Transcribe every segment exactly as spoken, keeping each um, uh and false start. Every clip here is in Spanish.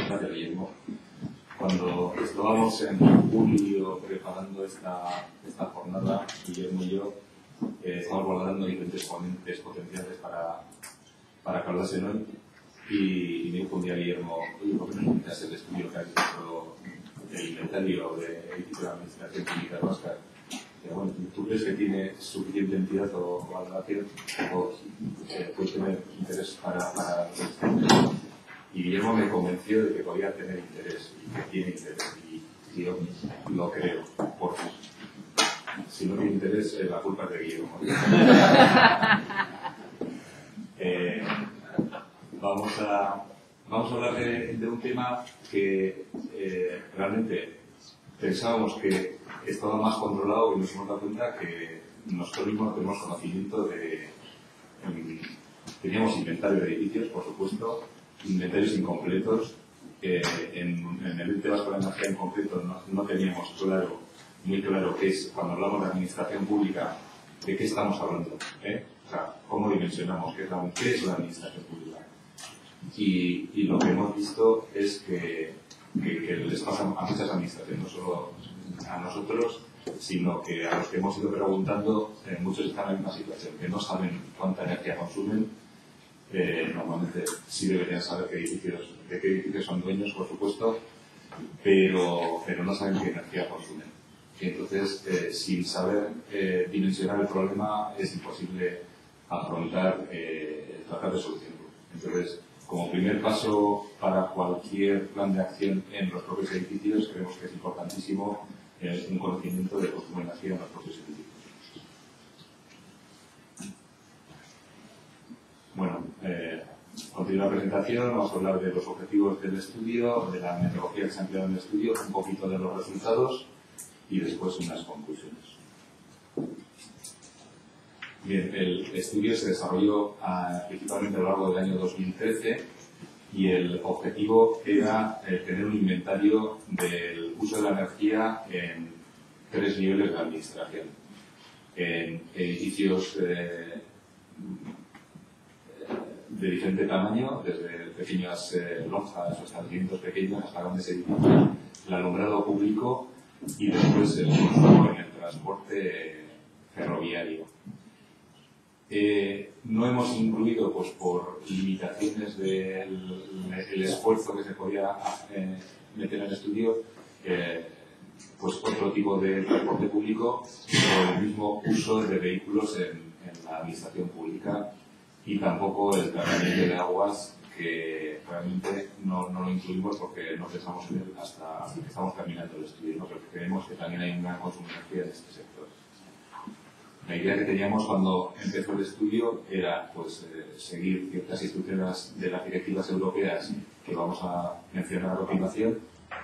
Gracias, Guillermo. Cuando estábamos en julio preparando esta, esta jornada, Guillermo y yo eh, estábamos valorando diferentes ponentes potenciales para, para que hablasen hoy. Y, y me dijo un día Guillermo, oye, ¿por qué no invitas el estudio que has hecho del inventario de edificio de la Administración Pública de Vasca? Y bueno, ¿tú crees que tiene suficiente entidad o valoración o eh, puede tener interés para, para el estudio? Y Guillermo me convenció de que podía tener interés y que tiene interés. Y, y yo lo creo, porque si no tiene interés, eh, la culpa es de Guillermo. eh, vamos, a, vamos a hablar de, de un tema que eh, realmente pensábamos que estaba más controlado y nos hemos dado cuenta que nosotros mismos no tenemos conocimiento de... En, teníamos inventario de edificios, por supuesto, inventarios incompletos. Eh, en, en el ente vasco de la energía en concreto no, no teníamos claro, muy claro qué es, cuando hablamos de administración pública, de qué estamos hablando, ¿eh? O sea, cómo dimensionamos, qué es la, qué es la administración pública. Y, y lo que hemos visto es que, que, que les pasa a muchas administraciones, no solo a nosotros, sino que a los que hemos ido preguntando, eh, muchos están en la misma situación, que no saben cuánta energía consumen. Eh, normalmente sí deberían saber qué edificios, de qué edificios son dueños, por supuesto, pero, pero no saben qué energía consumen. Y entonces, eh, sin saber eh, dimensionar el problema, es imposible afrontar, eh, tratar de solucionarlo. Entonces, como primer paso para cualquier plan de acción en los propios edificios, creemos que es importantísimo eh, un conocimiento de consumo de energía en los propios edificios. Bueno, eh, continúa la presentación, vamos a hablar de los objetivos del estudio, de la metodología que se ha empleado en el estudio, un poquito de los resultados y después unas conclusiones. Bien, el estudio se desarrolló uh, principalmente a lo largo del año dos mil trece y el objetivo era eh, tener un inventario del uso de la energía en tres niveles de administración. En edificios eh, de diferente tamaño, desde pequeñas eh, lonjas o establecimientos pequeños hasta grandes edificios, el alumbrado público y después el consumo en el transporte ferroviario. Eh, no hemos incluido, pues por limitaciones del el esfuerzo que se podía eh, meter en el estudio, eh, pues otro tipo de transporte público o el mismo uso de vehículos en, en la administración pública, y tampoco el tratamiento de aguas, que realmente no, no lo incluimos porque no pensamos en él hasta que estamos terminando el estudio, ¿no? Pero creemos que también hay un gran consumo de energía en este sector. La idea que teníamos cuando empezó el estudio era pues, eh, seguir ciertas instrucciones de las directivas europeas que vamos a mencionar a continuación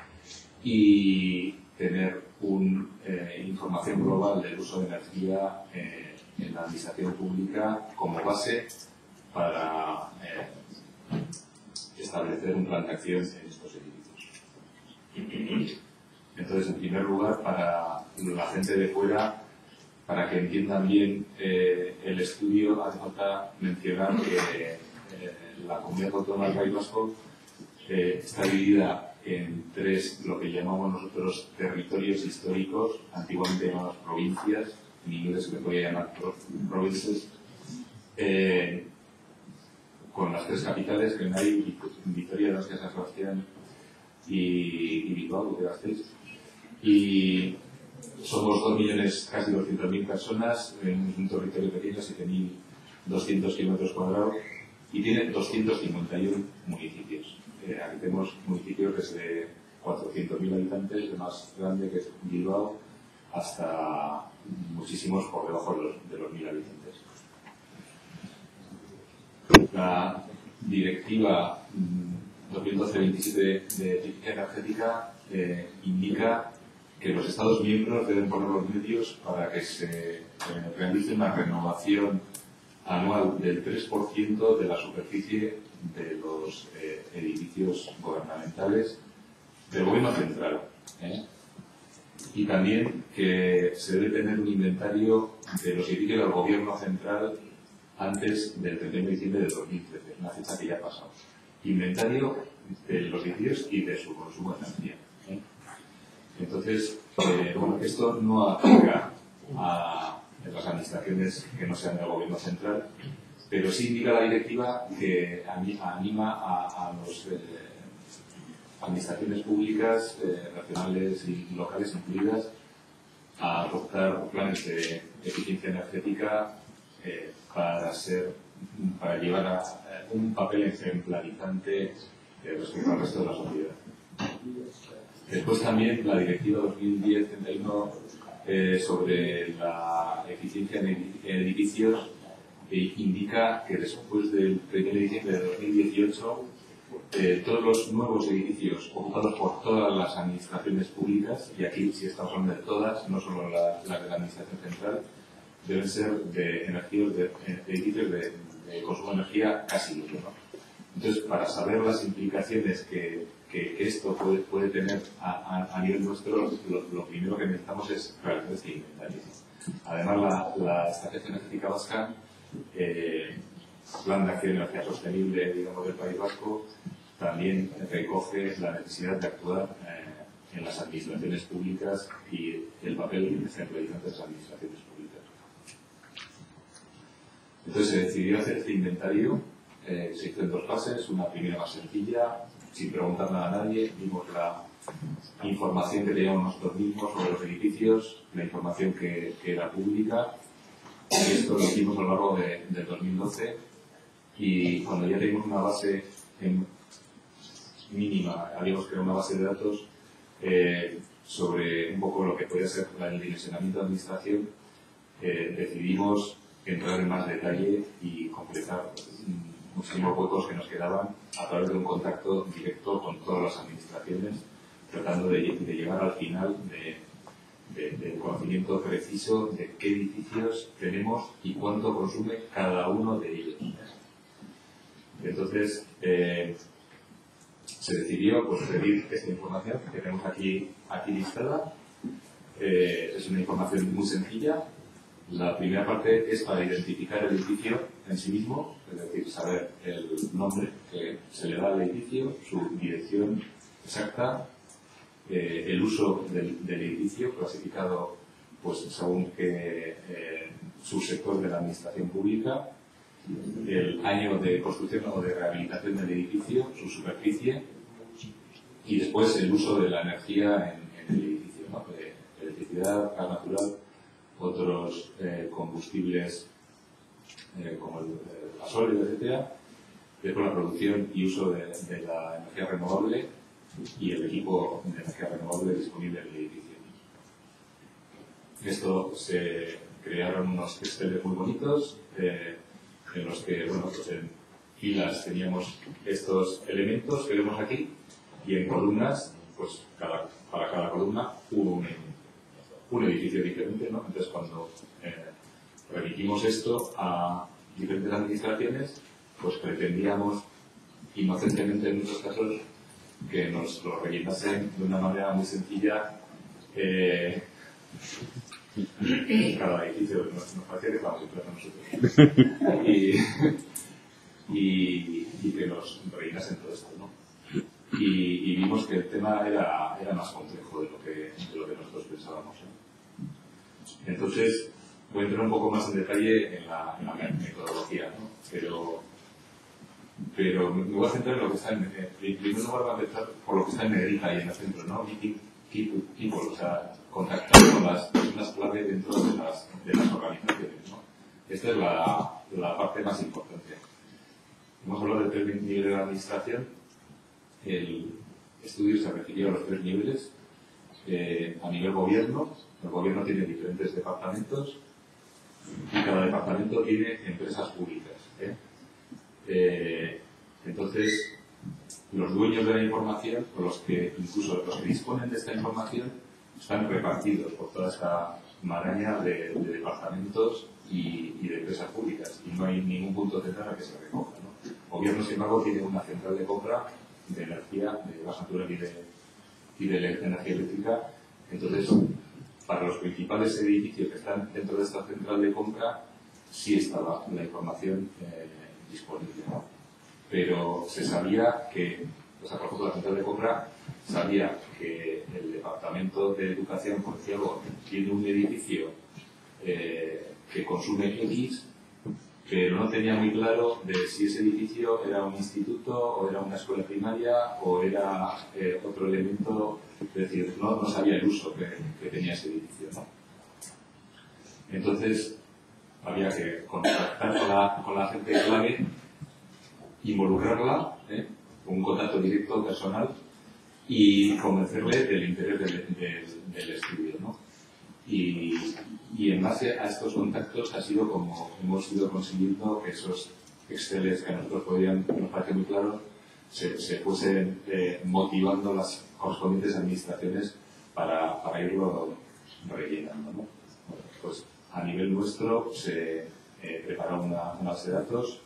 y tener una eh, información global del uso de energía eh, en la administración pública como base para eh, establecer un plan de acción en estos edificios. Entonces, en primer lugar, para la gente de fuera, para que entiendan bien eh, el estudio, hace falta mencionar que eh, la Comunidad Autónoma del País Vasco eh, está dividida en tres, lo que llamamos nosotros territorios históricos, antiguamente llamados provincias, en inglés se le podía llamar provinces, eh, con las tres capitales, que hay Vitoria, Donostia, San Sebastián y, y Bilbao, que Gasteiz. Y somos dos millones, casi doscientas mil personas en un territorio pequeño, siete mil doscientos kilómetros cuadrados, y tiene doscientos cincuenta y uno municipios. Eh, aquí tenemos municipios desde cuatrocientos mil habitantes, el más grande que es Bilbao, hasta muchísimos por debajo de los, de los mil habitantes. La directiva dos mil doce veintisiete de eficiencia energética eh, indica que los Estados miembros deben poner los medios para que se eh, realice una renovación anual del tres por ciento de la superficie de los eh, edificios gubernamentales del gobierno central. ¿eh? Y también que se debe tener un inventario de los edificios del gobierno central antes del treinta y uno de diciembre de dos mil trece, una fecha que ya ha pasado. Inventario de los edificios y de su consumo de energía. ¿eh? Entonces, eh, bueno, esto no aplica a las administraciones que no sean del gobierno central, pero sí indica la directiva que anima a, a las eh, administraciones públicas, eh, regionales y locales incluidas, a adoptar planes de eficiencia energética eh, para ser, para llevar a, a un papel ejemplarizante eh, respecto al resto de la sociedad. Después también la Directiva dos mil diez treinta y uno eh, sobre la eficiencia en edificios eh, indica que después del primero de diciembre de dos mil dieciocho eh, todos los nuevos edificios ocupados por todas las administraciones públicas, y aquí sí estamos hablando de todas, no solo las la de la administración central, deben ser de, energías, de, de edificios de, de consumo de energía casi libre, ¿no? Entonces, para saber las implicaciones que, que, que esto puede, puede tener a, a, a nivel nuestro, lo, lo primero que necesitamos es realizar este inventario. Además, la, la Estrategia Energética Vasca, eh, Plan de Acción de Energía Sostenible, digamos, del País Vasco, también recoge la necesidad de actuar eh, en las administraciones públicas y el papel ejemplarizante de las administraciones públicas. Entonces, se decidió hacer este inventario. Eh, se hizo en dos fases, una primera más sencilla, sin preguntar nada a nadie, vimos la información que teníamos nosotros mismos sobre los edificios, la información que, que era pública, y esto lo hicimos a lo largo de, del dos mil doce, y cuando ya teníamos una base en, mínima, habíamos creado una base de datos eh, sobre un poco lo que podía ser el dimensionamiento de administración, eh, decidimos entrar en más detalle y completar muchísimos huecos que nos quedaban a través de un contacto directo con todas las administraciones, tratando de, de llegar al final de, de, del conocimiento preciso de qué edificios tenemos y cuánto consume cada uno de ellos. Entonces, eh, se decidió pues, pedir esta información que tenemos aquí, aquí listada. Eh, es una información muy sencilla. La primera parte es para identificar el edificio en sí mismo, es decir, saber el nombre que se le da al edificio, su dirección exacta, eh, el uso del, del edificio clasificado pues, según que eh, subsector de la administración pública, el año de construcción o de rehabilitación del edificio, su superficie y después el uso de la energía en, en el edificio, ¿no? De electricidad, gas natural, otros eh, combustibles eh, como el, el gasóleo, etcétera. Después la producción y uso de, de la energía renovable y el equipo de energía renovable disponible en el edificio. Esto se crearon unos exceles muy bonitos eh, en los que, bueno, pues en filas teníamos estos elementos que vemos aquí y en columnas, pues cada, para cada columna un, un edificio diferente, ¿no? Entonces cuando eh, remitimos esto a diferentes administraciones, pues pretendíamos inocentemente en muchos casos que nos lo rellenasen de una manera muy sencilla. Eh, cada edificio nos, nos parecía que estábamos impresos nosotros y, y, y que nos rellenasen todo esto, ¿no? Y, y vimos que el tema era, era más complejo de lo que, de lo que nosotros pensábamos, ¿eh? Entonces voy a entrar un poco más en detalle en la, en la metodología, ¿no? pero pero me voy a centrar en lo que está en, en primer lugar voy a empezar por lo que está en negrita ahí en el centro, ¿no? Keep, keep people, o sea, contactar con las personas clave dentro de las, de las organizaciones, ¿no? Esta es la, la parte más importante. Hemos hablado de tres niveles de administración. El estudio se refirió a los tres niveles. Eh, a nivel gobierno, el gobierno tiene diferentes departamentos y cada departamento tiene empresas públicas, ¿eh? Eh, entonces, los dueños de la información, o los que incluso los que disponen de esta información, están repartidos por toda esta maraña de, de departamentos y, y de empresas públicas, y no hay ningún punto central al que se recoja, ¿no? El gobierno, sin embargo, tiene una central de compra de energía, de gas natural y de, y de energía eléctrica. Entonces, para los principales edificios que están dentro de esta central de compra, sí estaba la información eh, disponible, ¿no? Pero se sabía que O sea, por ejemplo, la central de compra sabía que el Departamento de Educación, por decir algo, tiene un edificio eh, que consume X, pero no tenía muy claro de si ese edificio era un instituto o era una escuela primaria o era eh, otro elemento, es decir, no, no sabía el uso que, que tenía ese edificio, ¿no? Entonces, había que contactar con la, con la gente clave, involucrarla, ¿eh? un contacto directo personal y convencerle del interés del, del, del estudio, ¿no? Y, y en base a estos contactos ha sido como hemos ido consiguiendo que esos Exceles que a nosotros podrían, nos parece muy claros, se, se fuesen eh, motivando las correspondientes administraciones para, para irlo rellenando, ¿no? Bueno, pues a nivel nuestro se eh, prepara una, una base de datos.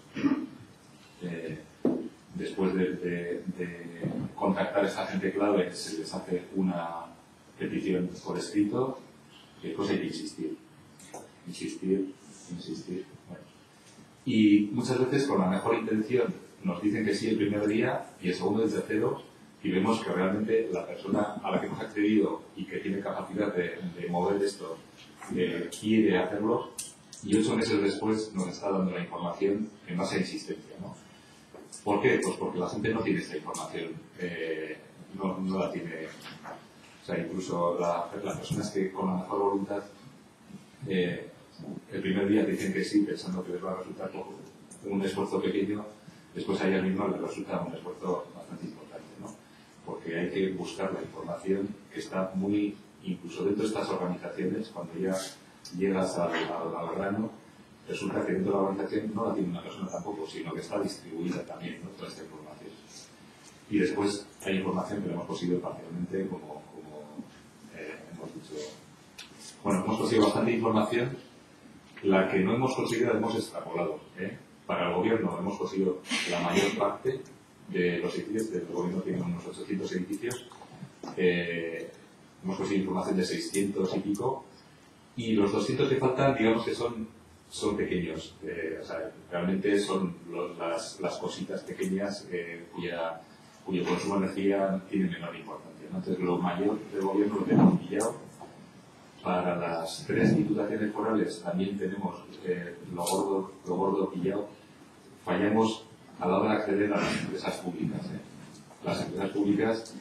Eh, después de, de, de contactar a esa gente clave, se les hace una petición por escrito. Después hay que insistir, insistir, insistir. Bueno. Y muchas veces con la mejor intención nos dicen que sí el primer día y el segundo y el tercero, y vemos que realmente la persona a la que hemos accedido y que tiene capacidad de, de mover esto eh, quiere hacerlo, y ocho meses después nos está dando la información en base a insistencia, ¿no? ¿Por qué? Pues porque la gente no tiene esta información, eh, no, no la tiene. O sea, incluso la, las personas que con la mejor voluntad eh, el primer día te dicen que sí, pensando que les va a resultar un esfuerzo pequeño, después a ellas mismas les resulta un esfuerzo bastante importante, ¿no? Porque hay que buscar la información que está muy, incluso dentro de estas organizaciones, cuando ya llegas al, al, al grano, resulta que dentro de la organización no la tiene una persona tampoco, sino que está distribuida también, ¿no? Toda esta información. Y después hay información que la hemos conseguido parcialmente, como, como eh, hemos dicho. Bueno, hemos conseguido bastante información. La que no hemos conseguido la hemos extrapolado, ¿eh? Para el gobierno hemos conseguido la mayor parte de los edificios. El gobierno tiene unos ochocientos edificios. Eh, hemos conseguido información de seiscientos y pico. Y los doscientos que faltan, digamos que son, son pequeños. Eh, o sea, realmente son los, las, las cositas pequeñas eh, cuya, cuyo consumo de energía tiene menor importancia, ¿no? Entonces, lo mayor del gobierno lo tenemos pillado. Para las tres diputaciones forales también tenemos eh, lo, gordo, lo gordo pillado. Fallamos a la hora de acceder a las empresas públicas. ¿eh? Las empresas públicas,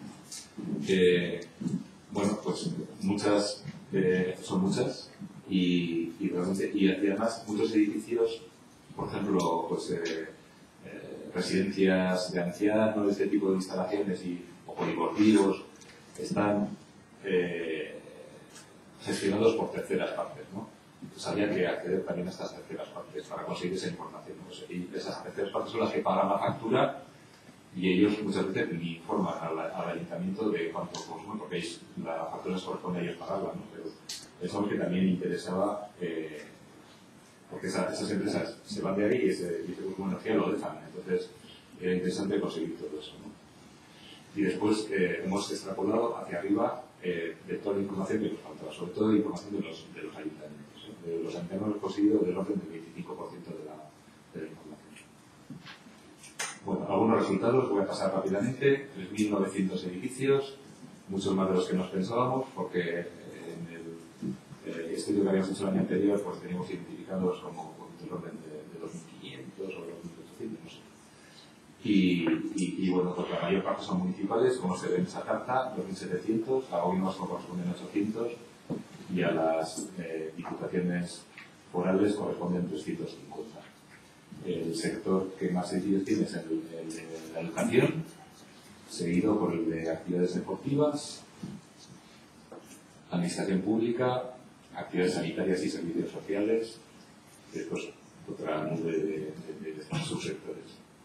eh, bueno, pues muchas, eh, son muchas y, y, realmente, y, y además muchos edificios, por ejemplo, pues eh, eh, residencias de ancianos, este tipo de instalaciones y, o polideportivos, están eh, gestionados por terceras partes, ¿no? Entonces había que acceder también a estas terceras partes para conseguir esa información, ¿no? Y esas terceras partes son las que pagan la factura y ellos muchas veces ni informan al, al ayuntamiento de cuánto consumen, porque ellos, la factura les corresponde a ellos pagarla, ¿no? Pero es algo que también interesaba, eh, porque esa, esas empresas se van de ahí y ese consumo de energía lo dejan, entonces era interesante conseguir todo eso, ¿no? Y después eh, hemos extrapolado hacia arriba eh, de toda la información que nos faltaba, sobre todo de información de los, de los ayuntamientos. ¿eh? De los ayuntamientos hemos conseguido del orden del veinticinco por ciento de la, de la información. Bueno, algunos resultados, voy a pasar rápidamente. tres mil novecientos edificios, muchos más de los que nos pensábamos, porque en el eh, estudio que habíamos hecho el año anterior, pues teníamos identificados como del orden de, de dos mil quinientos o dos mil ochocientos, no sé. Y, y, y bueno, pues la mayor parte son municipales, como se ve en esa carta, dos mil setecientos, a gobierno vasco corresponden ochocientos y a las eh, diputaciones forales corresponden trescientos cincuenta. El sector que más edificios tiene es el, el de la educación, seguido por el de actividades deportivas, administración pública, actividades sanitarias y servicios sociales, después otra nube de, de, de, de subsectores.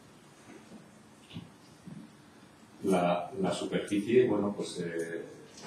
La, la superficie, bueno, pues eh,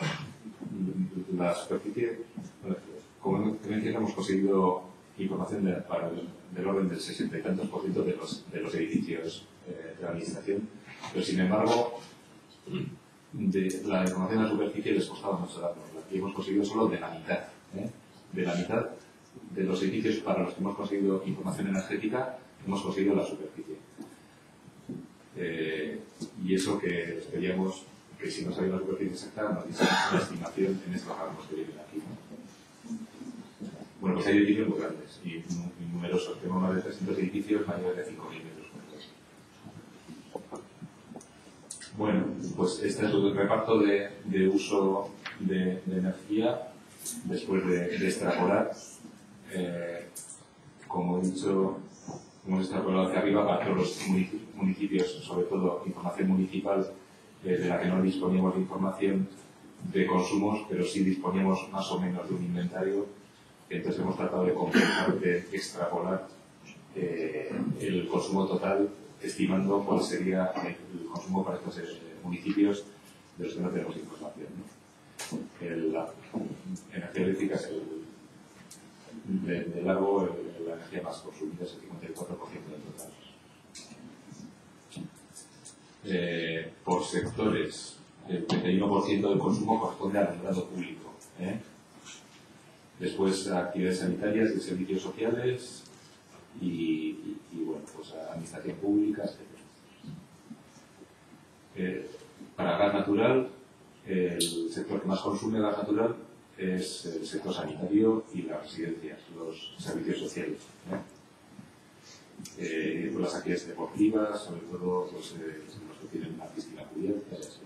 la superficie, bueno, como mencioné, hemos conseguido información de, para el, del orden del sesenta y tantos por ciento de los, de los edificios eh, de la administración, pero sin embargo, de la información de la superficie les costaba mucho darnosla y hemos conseguido solo de la mitad, ¿eh? de la mitad de los edificios para los que hemos conseguido información energética, hemos conseguido la superficie. Eh, y eso que esperíamos que si no sabía la superficie exacta nos dice una estimación en estos rangos que vienen aquí, ¿no? Bueno, pues hay edificios muy grandes y, y numerosos. Tengo más de trescientos edificios mayores de cinco mil metros cuadrados. Bueno, pues este es el reparto de, de uso de, de energía después de, de extrapolar. Eh, como he dicho, hemos extrapolado hacia arriba para todos los municipios, sobre todo información municipal, eh, de la que no disponíamos de información de consumos, pero sí disponíamos más o menos de un inventario. Entonces hemos tratado de compensar, de extrapolar eh, el consumo total, estimando cuál sería el consumo para estos eh, municipios de los que no tenemos información, ¿no? El, la energía eléctrica es el, de, de largo el, la energía más consumida, es el cincuenta y cuatro por ciento del total. Eh, por sectores, el treinta y uno por ciento del consumo corresponde al alumbrado público. ¿eh? Después a actividades sanitarias, de servicios sociales y, y, y bueno, pues a administración pública, etcétera. Eh, para gas natural, el sector que más consume gas natural es el sector sanitario y las residencias, los servicios sociales. ¿eh? Eh, pues las actividades deportivas, sobre todo pues, eh, los que tienen una piscina cubierta. Así.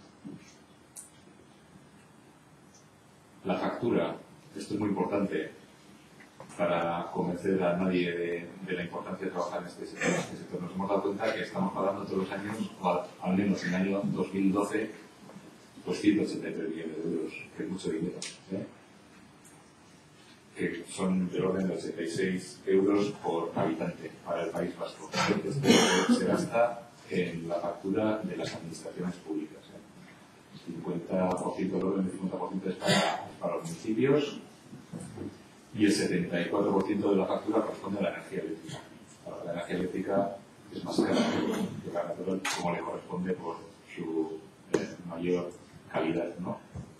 La factura, esto es muy importante para convencer a nadie de, de la importancia de trabajar en este sector. En este sector. Nos hemos dado cuenta que estamos pagando todos los años, o al menos en el año dos mil doce, pues ciento ochenta y tres millones de euros, que es mucho dinero, ¿eh? que son del orden de ochenta y seis euros por habitante para el País Vasco. Esto se gasta en la factura de las administraciones públicas. ¿eh? cincuenta por ciento del orden del cincuenta por ciento es para, para los municipios y el setenta y cuatro por ciento de la factura corresponde a la energía eléctrica. Ahora, la energía eléctrica es más cara que la natural, como le corresponde por su eh, mayor calidad, ¿no?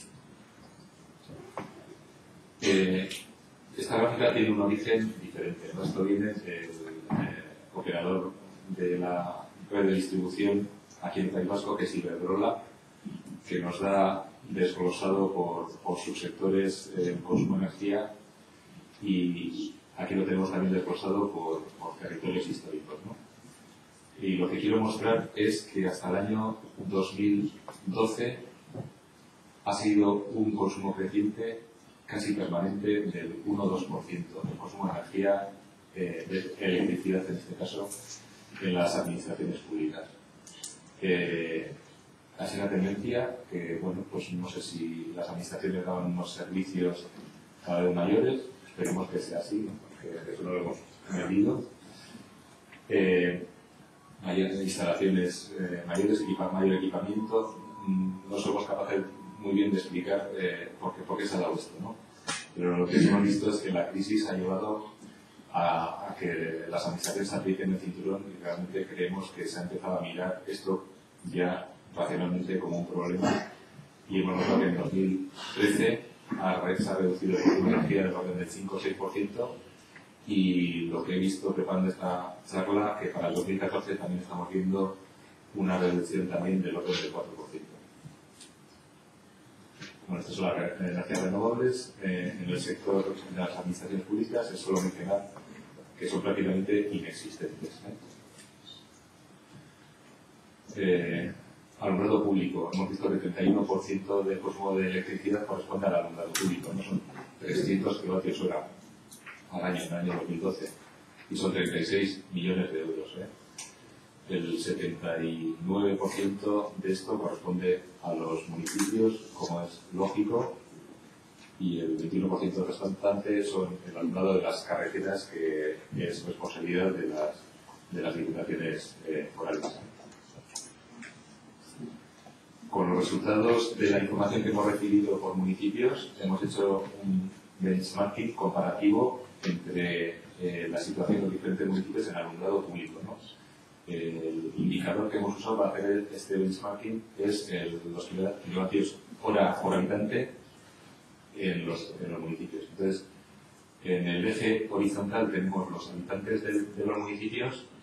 Eh, esta gráfica tiene un origen diferente, ¿no? Esto viene del eh, operador de la red de distribución aquí en el País Vasco, que es Iberdrola, que nos da desglosado por, por subsectores el eh, consumo de energía, y aquí lo tenemos también desglosado por, por territorios históricos, ¿no? Y lo que quiero mostrar es que hasta el año dos mil doce ha sido un consumo creciente casi permanente del uno o dos por ciento del consumo de energía, eh, de electricidad en este caso, en las administraciones públicas. Eh, ha sido una tendencia que, bueno, pues no sé si las administraciones daban unos servicios cada vez mayores, esperemos que sea así, porque eso no lo hemos medido. Eh, mayores instalaciones, eh, mayores equipa mayor equipamiento, no somos capaces muy bien de explicar eh, por, qué, por qué se ha dado esto, ¿no? Pero lo que sí hemos visto es que la crisis ha llevado a, a que las administraciones apliquen el cinturón y realmente creemos que se ha empezado a mirar esto ya racionalmente como un problema, y hemos notado que en dos mil trece a se ha reducido el consumo de energía del orden del cinco o seis por ciento, y lo que he visto preparando esta charla, que para el dos mil catorce también estamos viendo una reducción también del orden del cuatro por ciento. Bueno, estas son las energías renovables. Eh, en el sector de las administraciones públicas es solo mencionar que son prácticamente inexistentes. ¿eh? Eh, alumbrado público. Hemos visto que el treinta y uno por ciento del consumo de electricidad corresponde al alumbrado público, ¿no? Son trescientos kilovatios hora al año, en el año dos mil doce, y son treinta y seis millones de euros. ¿eh? El setenta y nueve por ciento de esto corresponde a los municipios, como es lógico, y el veintiuno por ciento restante son el alumbrado de las carreteras, que es responsabilidad de las, de las diputaciones eh, forales. Con los resultados de la información que hemos recibido por municipios, hemos hecho un benchmarking comparativo entre eh, la situación de los diferentes municipios en alumbrado público, ¿no? El indicador que hemos usado para hacer este benchmarking es el, los kilovatios hora por habitante en los, en los municipios. Entonces, en el eje horizontal tenemos los habitantes de, de los municipios,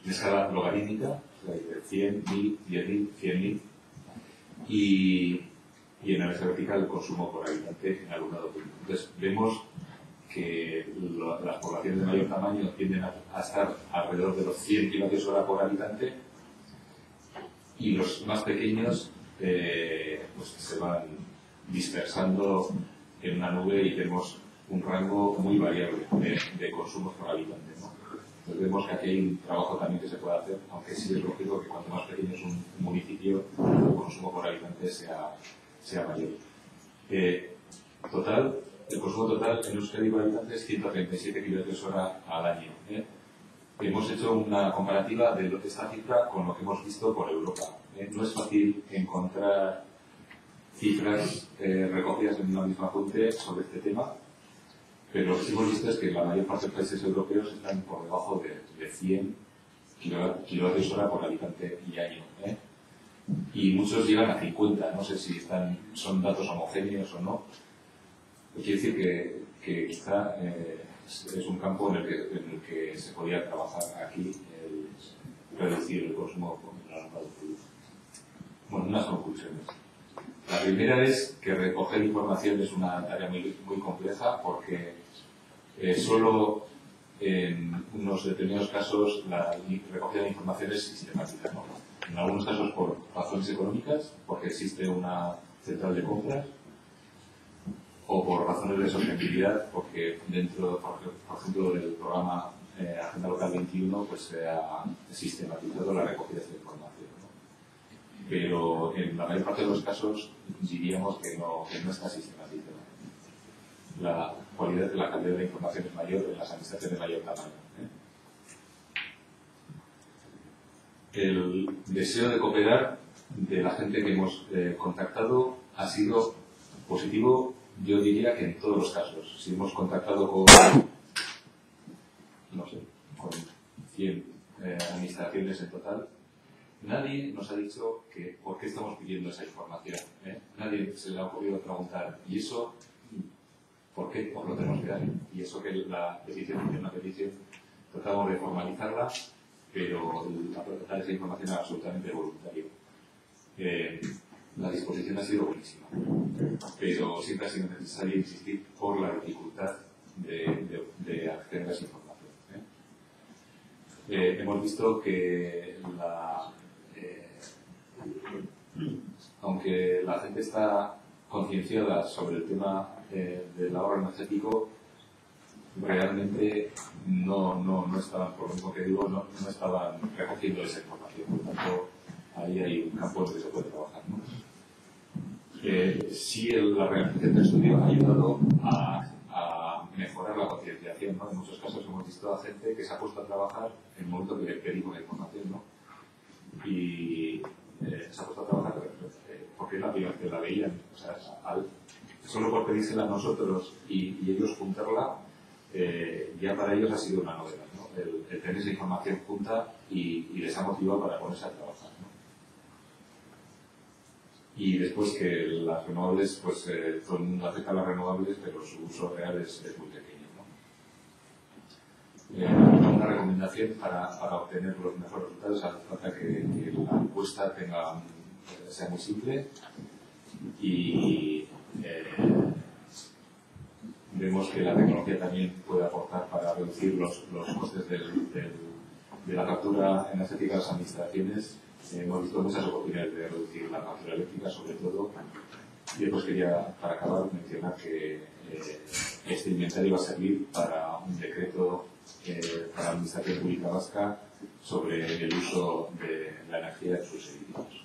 en escala logarítmica, o sea, de cien, mil, diez mil, cien mil, y, y en el eje vertical el consumo por habitante en alumnado público. Entonces, vemos que lo, las poblaciones de mayor tamaño tienden a, a estar alrededor de los cien kilovatios hora por habitante, y los más pequeños eh, pues se van dispersando en una nube y tenemos un rango muy variable de, de consumos por habitante, ¿no? Entonces vemos que aquí hay un trabajo también que se puede hacer, aunque sí es lógico que cuanto más pequeño es un municipio, el consumo por habitante sea, sea mayor. Eh, total, el consumo total en Euskadi por habitante es ciento treinta y siete kilovatios hora al año. ¿eh? Hemos hecho una comparativa de esta cifra con lo que hemos visto por Europa. ¿eh? No es fácil encontrar cifras eh, recogidas en una misma fuente sobre este tema, pero lo que sí hemos visto es que la mayor parte de los países europeos están por debajo de, de cien kilovatios hora por habitante y año. ¿eh? Y muchos llegan a cincuenta, no sé si están, son datos homogéneos o no. Quiere decir que, que quizá eh, es, es un campo en el, que, en el que se podría trabajar aquí, el reducir el consumo por el alumnado público. Bueno, unas conclusiones. La primera es que recoger información es una tarea muy, muy compleja porque eh, solo en unos determinados casos la recogida de información es sistemática, ¿no? En algunos casos por razones económicas, porque existe una central de compras, o por razones de sostenibilidad, porque dentro, por, por ejemplo, del programa eh, Agenda Local veintiuno, pues se ha sistematizado la recogida de esta información, ¿no? Pero en la mayor parte de los casos diríamos que no, que no está sistematizado. La cualidad de la calidad de la información es mayor en las administraciones de mayor tamaño. ¿eh? El deseo de cooperar de la gente que hemos eh, contactado ha sido positivo, yo diría que en todos los casos. Si hemos contactado con, no sé, con cien eh, administraciones en total, nadie nos ha dicho que por qué estamos pidiendo esa información. ¿eh? Nadie se le ha ocurrido preguntar, ¿y eso por qué os lo tenemos que dar? Y eso que la petición es una petición, tratamos de formalizarla, pero aportar esa información es absolutamente voluntario. Eh, la disposición ha sido buenísima, pero siempre ha sido necesario insistir por la dificultad de, de, de acceder a esa información. ¿eh? Eh, hemos visto que la, eh, aunque la gente está concienciada sobre el tema eh, del ahorro energético, realmente no, no, no estaban, por lo mismo que digo, no, no estaban recogiendo esa información. Por lo tanto, ahí hay un campo en el que se puede trabajar, ¿no? Eh, sí, el, la realización del estudio ha ayudado a, a mejorar la concienciación, ¿no? En muchos casos hemos visto a gente que se ha puesto a trabajar en el momento que le pedimos la información, ¿no? Y eh, se ha puesto a trabajar eh, porque es la primera vez que la veían. O sea, al, solo por pedírsela a nosotros y, y ellos juntarla, eh, ya para ellos ha sido una novedad, ¿no? El, el tener esa información junta y, y les ha motivado para ponerse a trabajar, ¿no? Y después que las renovables, pues eh, son afecta a las renovables, pero su uso real es, es muy pequeño, ¿no? Eh, una recomendación para, para obtener los mejores resultados hace falta que, que la encuesta tenga, sea muy simple y eh, vemos que la tecnología también puede aportar para reducir los, los costes del, del, de la captura energética de las administraciones. Eh, hemos visto muchas oportunidades de reducir la factura eléctrica, sobre todo. Y después quería, para acabar, mencionar que eh, este inventario va a servir para un decreto eh, para la Administración Pública Vasca sobre el uso de la energía en sus edificios.